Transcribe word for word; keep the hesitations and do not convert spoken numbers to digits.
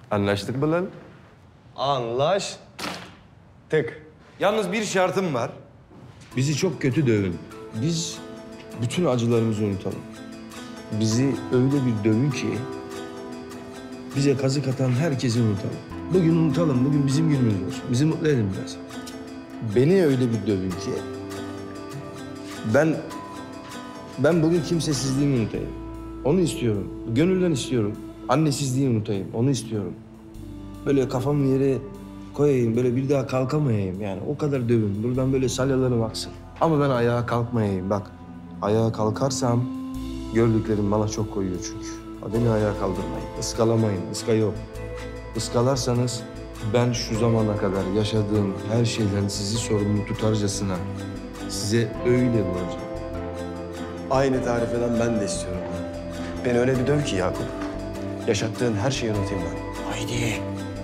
Anlaştık mı lan? Anlaştık. Yalnız bir şartım var. Bizi çok kötü dövün. Biz bütün acılarımızı unutalım. Bizi öyle bir dövün ki bize kazık atan herkesi unutalım. Bugün unutalım, bugün bizim günümüz olsun. Bizi mutlu edin biraz. Beni öyle bir dövün ki ben ben bugün kimsesizliğimi unutayım. Onu istiyorum. Gönülden istiyorum. Annesizliği unutayım. Onu istiyorum. Böyle kafamı yere koyayım, böyle bir daha kalkamayayım yani. O kadar dövün. Buradan böyle salyalarım aksın. Ama ben ayağa kalkmayayım. Bak, ayağa kalkarsam gördüklerim bana çok koyuyor çünkü. Beni ayağa kaldırmayın. Iskalamayın. Iska yok. Iskalarsanız ben şu zamana kadar yaşadığım her şeyden sizi sorumlu tutarcasına size öyle vuracağım. Aynı tarifeden ben de istiyorum lan. Beni öyle bir döv ki Yakup. Yaşattığın her şeyi unutayım ben. Haydi.